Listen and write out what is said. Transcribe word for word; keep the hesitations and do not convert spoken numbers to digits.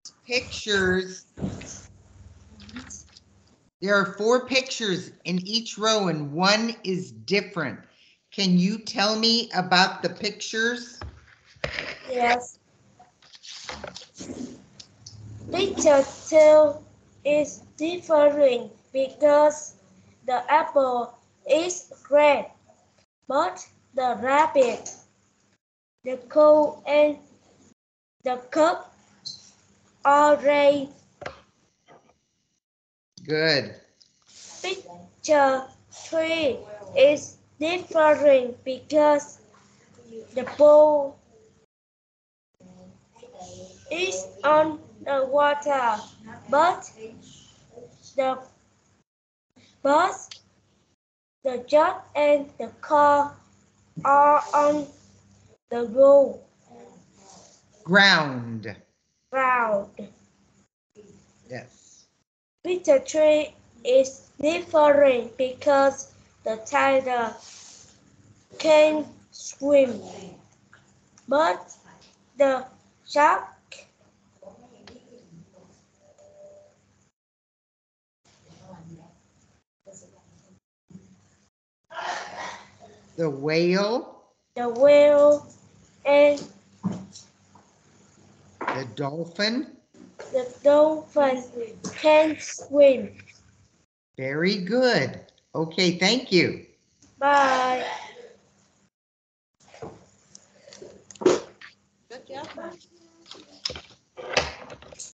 these pictures, there are four pictures in each row and one is different. Can you tell me about the pictures? Yes. Picture two is different because the apple is red, but the rabbit, the cow, and the cup are red. Good. Picture three is different because the bowl is on the water, but the bus, the yacht, and the car are on the road. Ground. Ground. Yes. Picture three is different because the tiger can swim, but the shark The whale. the whale and The dolphin. the dolphin can swim. Very good. Okay, thank you. Bye. Good job.